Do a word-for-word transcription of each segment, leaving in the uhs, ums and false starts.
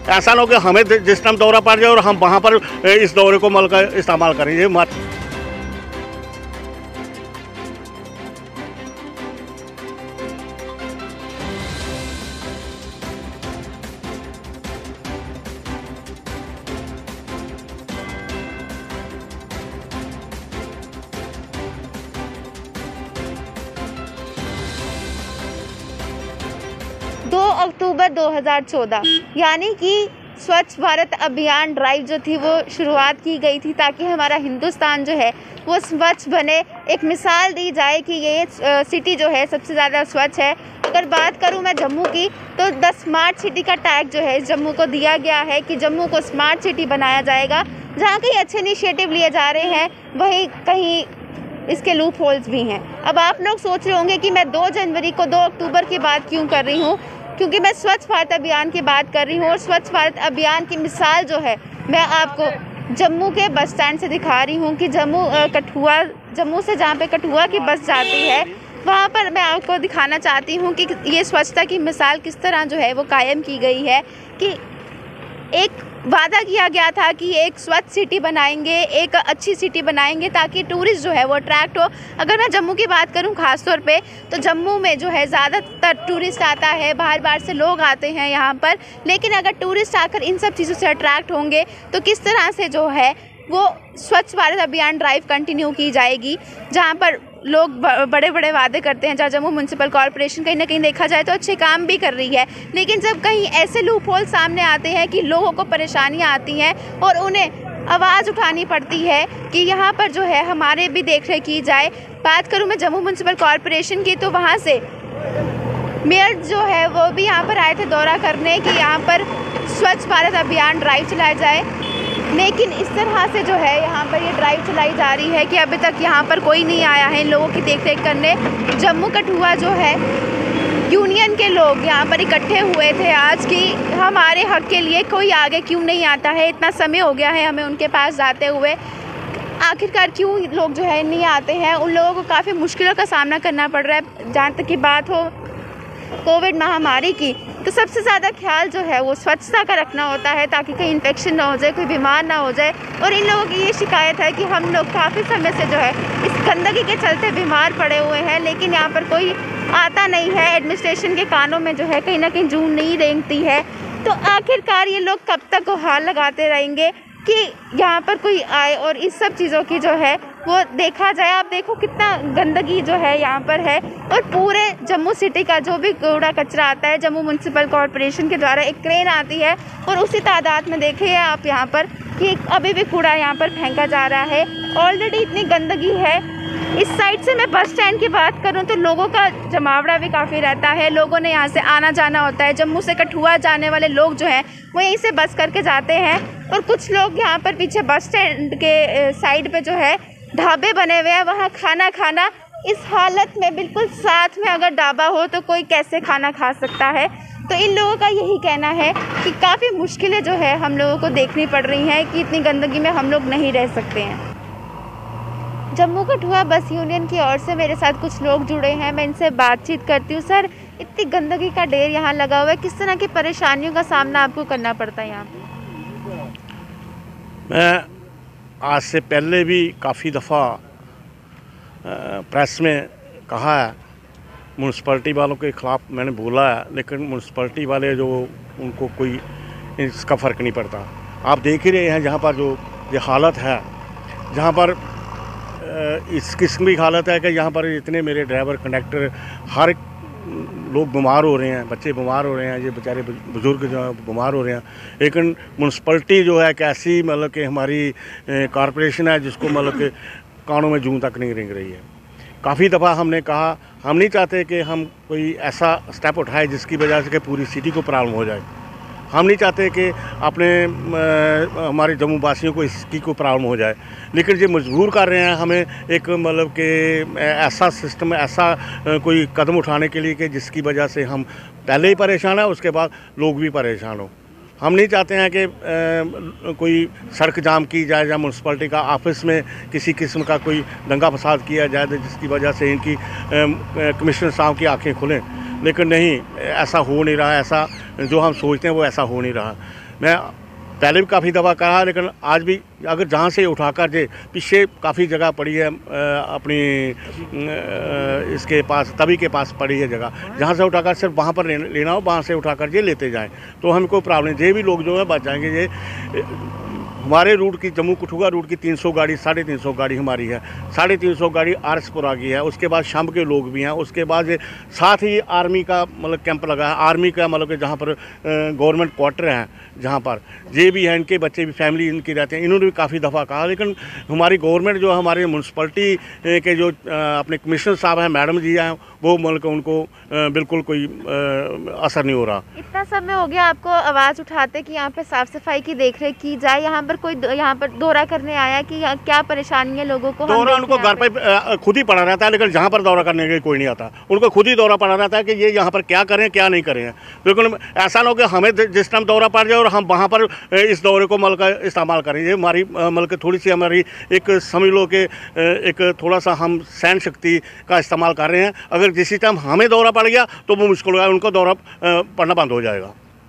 ऐसा ना हो कि हमें जिस टाइम दौरा पड़ जाए और हम वहाँ पर इस दौरे को मल कर इस्तेमाल करें, ये मत। दो अक्टूबर दो हज़ार चौदह यानी कि स्वच्छ भारत अभियान ड्राइव जो थी वो शुरुआत की गई थी ताकि हमारा हिंदुस्तान जो है वो स्वच्छ बने। एक मिसाल दी जाए कि ये सिटी जो है सबसे ज़्यादा स्वच्छ है। अगर बात करूं मैं जम्मू की तो द स्मार्ट सिटी का टैग जो है जम्मू को दिया गया है कि जम्मू को स्मार्ट सिटी बनाया जाएगा। जहां कई अच्छे इनिशिएटिव लिए जा रहे हैं वहीं कहीं इसके लूप होल्स भी हैं। अब आप लोग सोच रहे होंगे कि मैं दो जनवरी को दो अक्टूबर की बात क्यों कर रही हूँ, क्योंकि मैं स्वच्छ भारत अभियान की बात कर रही हूँ और स्वच्छ भारत अभियान की मिसाल जो है मैं आपको जम्मू के बस स्टैंड से दिखा रही हूँ कि जम्मू कठुआ जम्मू से जहाँ पे कठुआ की बस जाती है वहाँ पर मैं आपको दिखाना चाहती हूँ कि ये स्वच्छता की मिसाल किस तरह जो है वो कायम की गई है कि एक वादा किया गया था कि एक स्वच्छ सिटी बनाएंगे, एक अच्छी सिटी बनाएंगे ताकि टूरिस्ट जो है वो अट्रैक्ट हो। अगर मैं जम्मू की बात करूं ख़ास तौर पे तो जम्मू में जो है ज़्यादातर टूरिस्ट आता है, बाहर बाहर से लोग आते हैं यहाँ पर। लेकिन अगर टूरिस्ट आकर इन सब चीज़ों से अट्रैक्ट होंगे तो किस तरह से जो है वो स्वच्छ भारत अभियान ड्राइव कंटिन्यू की जाएगी, जहाँ पर लोग बड़े बड़े वादे करते हैं। जहाँ जम्मू म्यूनसिपल कॉरपोरेशन कहीं ना कहीं देखा जाए तो अच्छे काम भी कर रही है, लेकिन जब कहीं ऐसे लूप होल सामने आते हैं कि लोगों को परेशानियाँ आती हैं और उन्हें आवाज़ उठानी पड़ती है कि यहाँ पर जो है हमारे भी देख रेख की जाए। बात करूँ मैं जम्मू म्यूनसिपल कॉरपोरेशन की तो वहाँ से मेयर जो है वो भी यहाँ पर आए थे दौरा करने कि यहाँ पर स्वच्छ भारत अभियान ड्राइव चलाया जाए, लेकिन इस तरह से जो है यहाँ पर ये ड्राइव चलाई जा रही है कि अभी तक यहाँ पर कोई नहीं आया है इन लोगों की देखरेख करने। जम्मू कठुआ जो है यूनियन के लोग यहाँ पर इकट्ठे हुए थे आज कि हमारे हक के लिए कोई आगे क्यों नहीं आता है, इतना समय हो गया है हमें उनके पास जाते हुए, आखिरकार क्यों लोग जो है नहीं आते हैं। उन लोगों को काफ़ी मुश्किलों का सामना करना पड़ रहा है। जहाँ तक की बात हो कोविड महामारी की तो सबसे ज़्यादा ख्याल जो है वो स्वच्छता का रखना होता है ताकि कहीं इन्फेक्शन ना हो जाए, कोई बीमार ना हो जाए। और इन लोगों की ये शिकायत है कि हम लोग काफ़ी समय से जो है इस गंदगी के चलते बीमार पड़े हुए हैं, लेकिन यहाँ पर कोई आता नहीं है। एडमिनिस्ट्रेशन के कानों में जो है कहीं ना कहीं जून नहीं रेंगती है। तो आखिरकार ये लोग कब तक गुहार लगाते रहेंगे कि यहाँ पर कोई आए और इस सब चीज़ों की जो है वो देखा जाए। आप देखो कितना गंदगी जो है यहाँ पर है और पूरे जम्मू सिटी का जो भी कूड़ा कचरा आता है जम्मू म्यूनसिपल कॉरपोरेशन के द्वारा एक क्रेन आती है और उसी तादाद में देखिए आप यहाँ पर कि अभी भी कूड़ा यहाँ पर फेंका जा रहा है। ऑलरेडी इतनी गंदगी है। इस साइड से मैं बस स्टैंड की बात करूं तो लोगों का जमावड़ा भी काफ़ी रहता है, लोगों ने यहाँ से आना जाना होता है। जम्मू से कठुआ जाने वाले लोग जो हैं वो यहीं से बस करके जाते हैं और कुछ लोग यहाँ पर पीछे बस स्टैंड के साइड पे जो है ढाबे बने हुए हैं, वहाँ खाना खाना। इस हालत में बिल्कुल साथ में अगर ढाबा हो तो कोई कैसे खाना खा सकता है। तो इन लोगों का यही कहना है कि काफ़ी मुश्किलें जो है हम लोगों को देखनी पड़ रही हैं कि इतनी गंदगी में हम लोग नहीं रह सकते हैं। जम्मू कठुआ बस यूनियन की ओर से मेरे साथ कुछ लोग जुड़े हैं, मैं इनसे बातचीत करती हूँ। सर, इतनी गंदगी का ढेर यहाँ लगा हुआ है, किस तरह की परेशानियों का सामना आपको करना पड़ता है यहाँ पे? मैं आज से पहले भी काफ़ी दफ़ा प्रेस में कहा है, म्यूनसिपैलिटी वालों के ख़िलाफ़ मैंने बोला है, लेकिन म्यूनसिपैलिटी वाले जो उनको कोई इसका फ़र्क नहीं पड़ता। आप देख ही रहे हैं जहाँ पर जो ये हालत है, जहाँ पर इस किस्म की हालत है कि यहाँ पर इतने मेरे ड्राइवर कंडक्टर हर लोग बीमार हो रहे हैं, बच्चे बीमार हो रहे हैं, ये बेचारे बुज़ुर्ग जो बीमार हो रहे हैं। लेकिन म्यूनसिपैलिटी जो है कैसी मतलब कि हमारी कॉरपोरेशन है जिसको मतलब कि कानों में जूं तक नहीं रेंग रही है। काफ़ी दफ़ा हमने कहा हम नहीं चाहते कि हम कोई ऐसा स्टेप उठाए जिसकी वजह से कि पूरी सिटी को प्रॉब्लम हो जाए। हम नहीं चाहते कि अपने हमारे जम्मू वासियों को इसकी कोई प्रॉब्लम हो जाए, लेकिन ये मजबूर कर रहे हैं हमें एक मतलब कि ऐसा सिस्टम, ऐसा कोई कदम उठाने के लिए कि जिसकी वजह से हम पहले ही परेशान हैं, उसके बाद लोग भी परेशान हो। हम नहीं चाहते हैं कि कोई सड़क जाम की जाए या म्यूनसिपैलिटी का ऑफिस में किसी किस्म का कोई दंगा फसाद किया जाए जिसकी वजह से इनकी कमिश्नर साहब की आंखें खुलें। लेकिन नहीं, ऐसा हो नहीं रहा, ऐसा जो हम सोचते हैं वो ऐसा हो नहीं रहा। मैं पहले भी काफ़ी दफ़ा कहा, लेकिन आज भी अगर जहाँ से उठाकर जे पीछे काफ़ी जगह पड़ी है अपनी इसके पास तभी के पास पड़ी है जगह, जहाँ से उठाकर सिर्फ वहाँ पर लेना हो, वहाँ से उठाकर ये लेते जाएं तो हमें कोई प्रॉब्लम। ये भी लोग जो है बच जाएंगे। ये हमारे रूट की जम्मू कठुआ रूट की तीन सौ गाड़ी साढ़े तीन सौ गाड़ी हमारी है, साढ़े तीन सौ गाड़ी आरसपुरा की है, उसके बाद शाम के लोग भी हैं, उसके बाद ये साथ ही आर्मी का मतलब कैंप लगा है, आर्मी का मतलब कि जहाँ पर गवर्नमेंट क्वार्टर हैं, जहाँ पर ये भी हैं, इनके बच्चे भी फैमिली इनकी रहते हैं। इन्होंने भी काफ़ी दफ़ा कहा, लेकिन हमारी गवर्नमेंट जो हमारे म्यूनसिपलिटी के जो अपने कमिश्नर साहब हैं, मैडम जी हैं, वो मतलब उनको बिल्कुल कोई असर नहीं हो रहा। इतना समय हो गया आपको आवाज़ उठाते कि यहाँ पे साफ़ सफाई की देख रेख की जाए, यहाँ पर कोई यहाँ पर दौरा करने आया कि क्या परेशानी है लोगों को? दौरा उनको घर पे खुद ही पड़ा रहता है, लेकिन जहाँ पर दौरा करने के कोई नहीं आता। उनको खुद ही दौरा पड़ा रहता है कि ये यहाँ पर क्या करें क्या नहीं करें। लेकिन ऐसा ना हो कि हमें जिस टाइम दौरा पड़ जाए और हम वहाँ पर इस दौरे को मल का इस्तेमाल करें। ये हमारी मल के थोड़ी सी हमारी एक समझ लो कि एक थोड़ा सा हम सहन शक्ति का इस्तेमाल कर रहे हैं। अगर जिस टाइम हमें दौरा पड़ गया तो वो मुश्किल होगा, उनको दौरा पड़ना बंद हो जाएगा।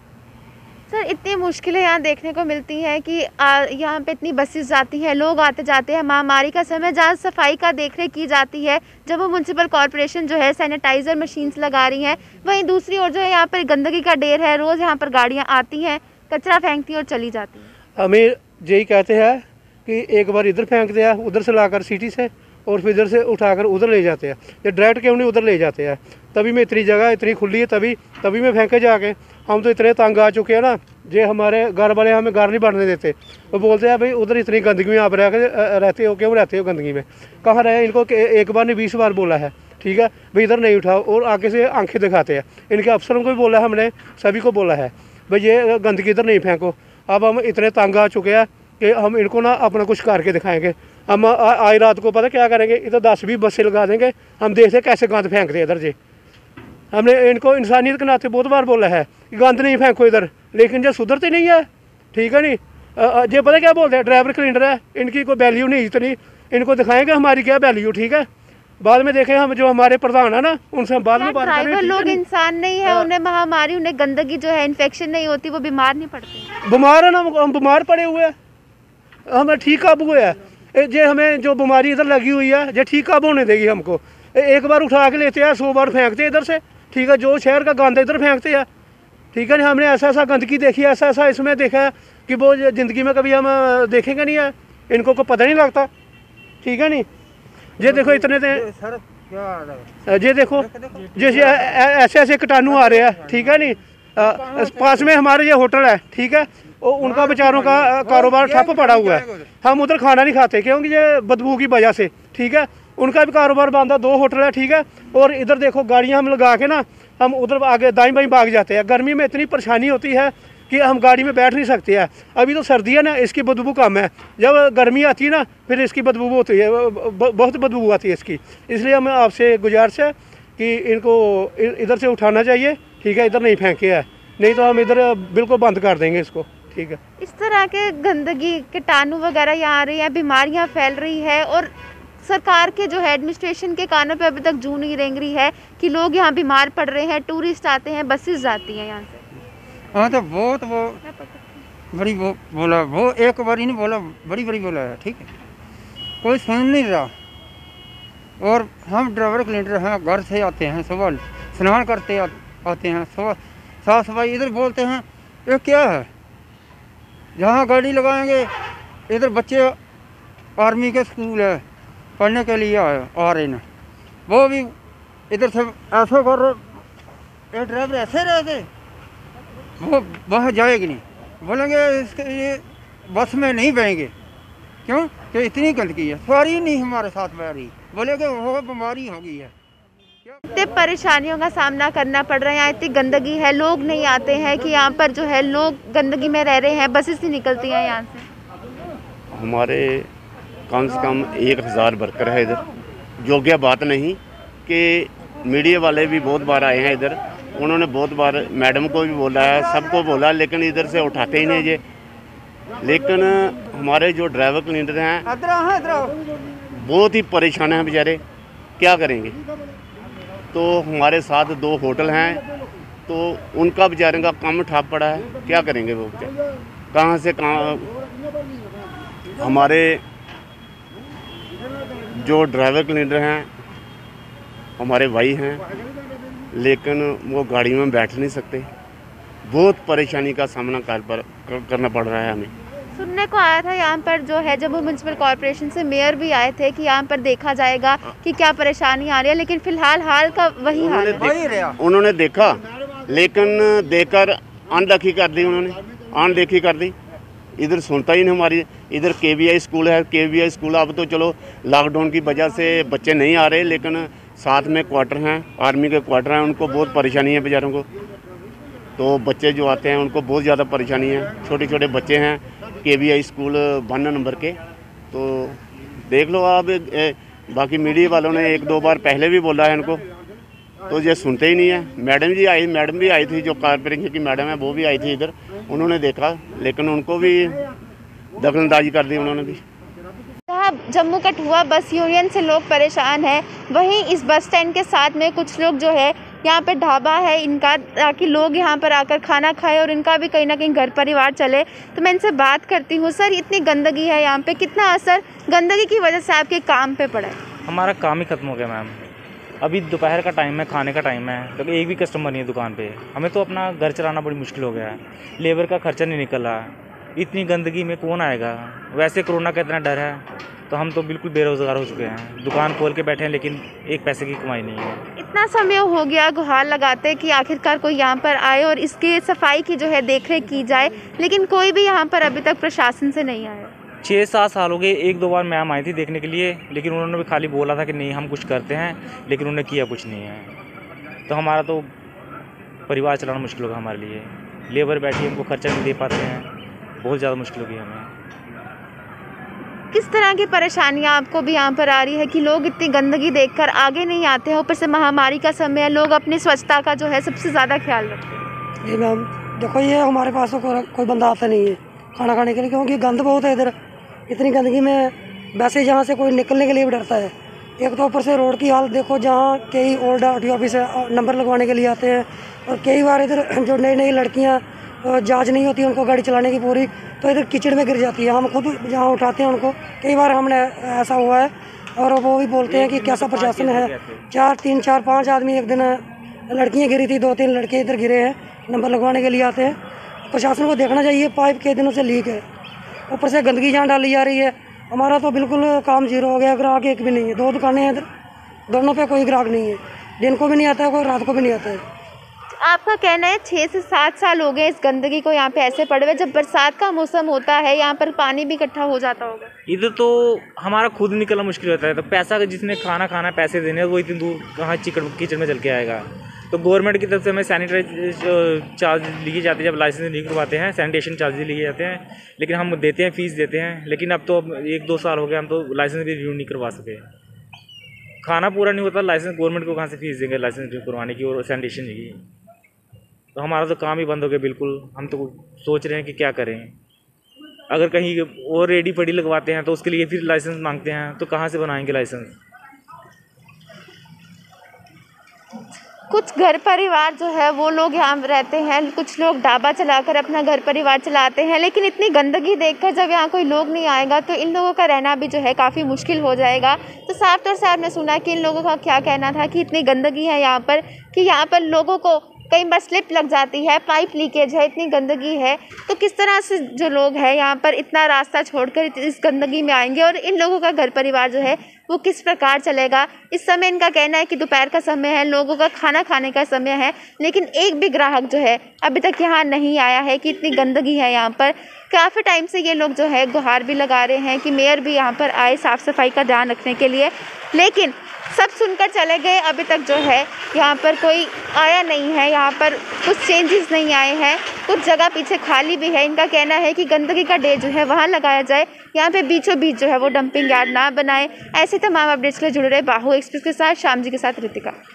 सर, इतनी मुश्किलें यहाँ देखने को मिलती हैं कि यहाँ पे इतनी बसेस जाती हैं, लोग आते जाते हैं, महामारी का समय जहाँ सफाई का देखरेख की जाती है, जब वो म्यूनसिपल कॉरपोरेशन जो है सैनिटाइज़र मशीन्स लगा रही हैं, वहीं दूसरी ओर जो है यहाँ पर गंदगी का ढेर है। रोज़ यहाँ पर गाड़ियाँ आती हैं, कचरा फेंकती हैं और चली जाती हैं। हमें यही कहते हैं कि एक बार इधर फेंक दिया, उधर से लाकर सिटी से, और फिर इधर से उठाकर उधर ले जाते हैं। ये डायरेक्ट क्यों नहीं उधर ले जाते हैं? तभी में इतनी जगह इतनी खुली है, तभी तभी में फेंके जाके। हम तो इतने तंग आ चुके हैं ना, जे हमारे घर वाले हमें घर नहीं बढ़ने देते। वो बोलते हैं भाई उधर इतनी गंदगी में आप रह रहते हो, क्यों रहते हो गंदगी में? कहाँ रहे? इनको एक बार नहीं बीस बार बोला है, ठीक है भाई इधर नहीं उठाओ, और आगे से आंखें दिखाते हैं। इनके अफसरों को भी बोला है, हमने सभी को बोला है भाई ये गंदगी इधर नहीं फेंको। अब हम इतने तंग आ चुके हैं कि हम इनको ना अपना कुछ करके दिखाएंगे। हम आज रात को पता क्या करेंगे, इधर दस बीस बसें लगा देंगे, हम देखते कैसे गंद फेंकते इधर जी। हमने इनको इंसानियत के नाते बहुत बार बोला है कि गंद नहीं फेंको इधर, लेकिन जो सुधरते नहीं है, ठीक है नहीं। ये पता क्या बोलते हैं, ड्राइवर क्लीनर है, इनकी कोई वैल्यू नहीं इतनी। इनको दिखाएंगे हमारी क्या वैल्यू, ठीक है। बाद में देखें हम जो हमारे प्रधान है ना, उनसे हम बाद में बात करें। ड्राइवर लोग इंसान नहीं है, उन्हें महामारी, उन्हें गंदगी जो है इन्फेक्शन नहीं होती, वो बीमार नहीं पड़ते। बीमार है ना, हम बीमार पड़े हुए हैं, हमें ठीक काबू है। जे हमें जो बीमारी इधर लगी हुई है, जे ठीक काबू होने देगी हमको। एक बार उठा के लेते हैं, सौ बार फेंकते हैं इधर से, ठीक है। जो शहर का गंद इधर फेंकते हैं, ठीक है। हमने ऐसा ऐसा गंदगी देखी है, ऐसा ऐसा इसमें देखा है कि वो ज़िंदगी में कभी हम देखेंगे नहीं है, इनको को पता नहीं लगता, ठीक है नहीं। ये देखो इतने ये देखो जैसे ऐसे ऐसे कीटाणु आ रहे हैं, ठीक है नहीं। पास में हमारे ये होटल है, ठीक है, और उनका बेचारों का कारोबार ठप पड़ा हुआ है। हम उधर खाना नहीं खाते क्योंकि ये बदबू की वजह से, ठीक है। उनका भी कारोबार बंद है, दो होटल है, ठीक है। और इधर देखो गाड़ियां हम लगा के ना, हम उधर आगे दाई बाई भाग जाते हैं। गर्मी में इतनी परेशानी होती है कि हम गाड़ी में बैठ नहीं सकते हैं। अभी तो सर्दी है ना, इसकी बदबू कम है। जब गर्मी आती है ना, फिर इसकी बदबू होती है, बहुत बदबू आती है इसकी। इसलिए हमें आपसे गुजारिश है कि इनको इधर से उठाना चाहिए, ठीक है। इधर नहीं फेंके है, नहीं तो हम इधर बिल्कुल बंद कर देंगे इसको, ठीक है। इस तरह के गंदगी कीटाणु वगैरह यहाँ आ रही है, बीमारियाँ फैल रही है, और सरकार के जो है एडमिनिस्ट्रेशन के कानों पे अभी तक जू नहीं रेंग रही है कि लोग यहाँ बीमार पड़ रहे हैं। टूरिस्ट आते हैं, बसेस जाती हैं यहाँ से। हाँ तो बहुत वो बड़ी वो बोला, वो एक बार ही नहीं बोला, बड़ी बड़ी बोला है, ठीक है। कोई सुन नहीं रहा। और हम ड्राइवर क्लीनर हैं, घर से आते हैं, सुबह स्नान करते आ, आते हैं, सुबह साफ सफाई। इधर बोलते हैं ये क्या है, जहाँ गाड़ी लगाएंगे इधर बच्चे आर्मी के स्कूल है, पढ़ने के लिए आए आ रहे हैं, वो भी इधर से ऐसा कर रहे। ये ड्राइवर ऐसे रहते, वो वहाँ जाएगी नहीं, बोलेंगे इसके ये बस में नहीं बैठेंगे, क्यों कि इतनी गंदगी है, सवारी नहीं हमारे साथ बैठ रही, बोलेंगे वो बीमारी हो गई है। इतने परेशानियों का सामना करना पड़ रहा है, यहाँ इतनी गंदगी है, लोग नहीं आते हैं कि यहाँ पर जो है लोग गंदगी में रह रहे हैं, बसेस नहीं निकलती हैं यहाँ से। हमारे कम से कम एक हज़ार वर्कर है इधर। योग्य बात नहीं कि मीडिया वाले भी बहुत बार आए हैं इधर, उन्होंने बहुत बार मैडम को भी बोला है, सबको बोला, लेकिन इधर से उठाते ही नहीं ये। लेकिन हमारे जो ड्राइवर क्लीनर हैं बहुत ही परेशान हैं बेचारे, क्या करेंगे। तो हमारे साथ दो होटल हैं, तो उनका बेचारे का काम ठप पड़ा है, क्या करेंगे वो बेचारे, कहाँ से कहाँ। हमारे जो ड्राइवर क्लीनर हैं हमारे भाई हैं, लेकिन वो गाड़ी में बैठ नहीं सकते, बहुत परेशानी का सामना कर पर करना पड़ रहा है हमें। सुनने को आया था यहाँ पर जो है जम्मू म्यूनसिपल कॉरपोरेशन से मेयर भी आए थे कि यहाँ पर देखा जाएगा कि क्या परेशानी आ रही है, लेकिन फिलहाल हाल का वही हाल है। उन्होंने देखा, लेकिन देखकर अनदेखी कर दी, उन्होंने अनदेखी कर दी, इधर सुनता ही नहीं हमारी। इधर केवीआई स्कूल है, केवीआई स्कूल अब तो चलो लॉकडाउन की वजह से बच्चे नहीं आ रहे, लेकिन साथ में क्वार्टर हैं, आर्मी के क्वार्टर हैं, उनको बहुत परेशानी है बेचारों को। तो बच्चे जो आते हैं उनको बहुत ज़्यादा परेशानी है, छोटे छोटे बच्चे हैं केवीआई स्कूल वन नंबर के। तो देख लो आप, ए, बाकी मीडिया वालों ने एक दो बार पहले भी बोला है इनको, तो ये सुनते ही नहीं है। मैडम जी आई मैडम भी आई थी, जो कॉर्पोरेशन की मैडम है वो भी आई थी इधर, उन्होंने देखा, लेकिन उनको भी दखलंदाजी कर दी उन्होंने भी। जम्मू कठुआ बस यूनियन से लोग परेशान हैं, वहीं इस बस स्टैंड के साथ में कुछ लोग जो है यहाँ पे ढाबा है इनका, ताकि लोग यहाँ पर आकर खाना खाएं और इनका भी कहीं ना कहीं घर परिवार चले। तो मैं इनसे बात करती हूँ। सर, इतनी गंदगी है यहाँ पे, कितना असर गंदगी की वजह से आपके काम पे पड़ा है? हमारा काम ही खत्म हो गया मैम। अभी दोपहर का टाइम है, खाने का टाइम है, तो एक भी कस्टमर नहीं है दुकान पे। हमें तो अपना घर चलाना बड़ी मुश्किल हो गया है, लेबर का खर्चा नहीं निकल रहा। इतनी गंदगी में कौन आएगा? वैसे कोरोना का इतना डर है, तो हम तो बिल्कुल बेरोज़गार हो चुके हैं, दुकान खोल के बैठे हैं, लेकिन एक पैसे की कमाई नहीं है। इतना समय हो गया गुहार लगाते कि आखिरकार कोई यहाँ पर आए और इसकी सफाई की जो है देखरेख की जाए, लेकिन कोई भी यहाँ पर अभी तक प्रशासन से नहीं आया। छः सात साल हो गए, एक दो बार मैम आई थी देखने के लिए, लेकिन उन्होंने भी खाली बोला था कि नहीं हम कुछ करते हैं, लेकिन उन्होंने किया कुछ नहीं है। तो हमारा तो परिवार चलाना मुश्किल होगा हमारे लिए। लेबर बैठी, उनको खर्चा नहीं दे पाते हैं, बहुत ज़्यादा मुश्किल होगी हमें। किस तरह की परेशानियां आपको भी यहाँ पर आ रही है कि लोग इतनी गंदगी देखकर आगे नहीं आते हैं? ऊपर से महामारी का समय है, लोग अपनी स्वच्छता का जो है सबसे ज़्यादा ख्याल रखते हैं। जी मैम, देखो ये हमारे पास तो कोई, कोई बंदा आता नहीं है खाना खाने के लिए, क्योंकि गंद बहुत है इधर। इतनी गंदगी में वैसे जहाँ से कोई निकलने के लिए भी डरता है। एक तो ऊपर से रोड की हालत देखो, जहाँ कई old R T office number लगवाने के लिए आते हैं, और कई बार इधर जो नई नई लड़कियाँ जांच नहीं होती उनको गाड़ी चलाने की पूरी, तो इधर कीचड़ में गिर जाती है। हम खुद जहाँ उठाते हैं उनको, कई बार हमने ऐसा हुआ है, और वो भी बोलते हैं कि कैसा प्रशासन है। चार तीन चार पाँच आदमी, एक दिन लड़कियाँ गिरी थी, दो तीन लड़के इधर गिरे हैं, नंबर लगवाने के लिए आते हैं। प्रशासन को देखना चाहिए, पाइप कई दिनों से लीक है, ऊपर से गंदगी जहाँ डाली जा रही है। हमारा तो बिल्कुल काम जीरो हो गया, ग्राहक एक भी नहीं है। दो दुकानें हैं इधर, दोनों पे कोई ग्राहक नहीं है, दिन को भी नहीं आता है, कोई रात को भी नहीं आता है। आपका कहना है छः से सात साल हो गए इस गंदगी को यहाँ पे ऐसे पड़े हुए। जब बरसात का मौसम होता है यहाँ पर पानी भी इकट्ठा हो जाता होगा। इधर तो हमारा खुद निकलना मुश्किल होता है, तो पैसा जिसने खाना खाना पैसे देने वो इतनी दूर कहाँ चिकड़ किचन में चल के आएगा। तो गवर्नमेंट की तरफ से हमें सैनिटाइज चार्ज लिए जाते हैं, जब लाइसेंस नहीं करवाते हैं सैनिटेशन चार्ज लिए जाते हैं, लेकिन हम देते हैं, फीस देते हैं। लेकिन अब तो अब एक दो साल हो गए, हम तो लाइसेंस भी रिन्यू नहीं करवा सके। खाना पूरा नहीं होता, लाइसेंस गवर्नमेंट को कहाँ से फीस देंगे लाइसेंस रिन्यू करवाने की और सैनिटेशन की। तो हमारा तो काम ही बंद हो गया बिल्कुल। हम तो सोच रहे हैं कि क्या करें। अगर कहीं और रेडी पड़ी लगवाते हैं तो उसके लिए फिर लाइसेंस मांगते हैं, तो कहाँ से बनाएंगे लाइसेंस। कुछ घर परिवार जो है वो लोग यहाँ रहते हैं, कुछ लोग ढाबा चलाकर अपना घर परिवार चलाते हैं, लेकिन इतनी गंदगी देखकर जब यहाँ कोई लोग नहीं आएगा तो इन लोगों का रहना भी जो है काफ़ी मुश्किल हो जाएगा। तो साफ तौर से आपने सुना कि इन लोगों का क्या कहना था कि इतनी गंदगी है यहाँ पर कि यहाँ पर लोगों को कई बार स्लिप लग जाती है, पाइप लीकेज है, इतनी गंदगी है। तो किस तरह से जो लोग हैं यहाँ पर इतना रास्ता छोड़कर इस गंदगी में आएंगे और इन लोगों का घर परिवार जो है वो किस प्रकार चलेगा। इस समय इनका कहना है कि दोपहर का समय है, लोगों का खाना खाने का समय है, लेकिन एक भी ग्राहक जो है अभी तक यहाँ नहीं आया है कि इतनी गंदगी है यहाँ पर। काफ़ी टाइम से ये लोग जो है गुहार भी लगा रहे हैं कि मेयर भी यहाँ पर आए साफ़ सफाई का ध्यान रखने के लिए, लेकिन सब सुनकर चले गए। अभी तक जो है यहाँ पर कोई आया नहीं है, यहाँ पर कुछ चेंजेस नहीं आए हैं, कुछ जगह पीछे खाली भी है। इनका कहना है कि गंदगी का डे जो है वहाँ लगाया जाए, यहाँ पे बीचों बीच जो है वो डंपिंग यार्ड ना बनाए। ऐसे तमाम अपडेट्स के लिए जुड़े रहे बाहु एक्सप्रेस के साथ, शाम जी के साथ रितिका।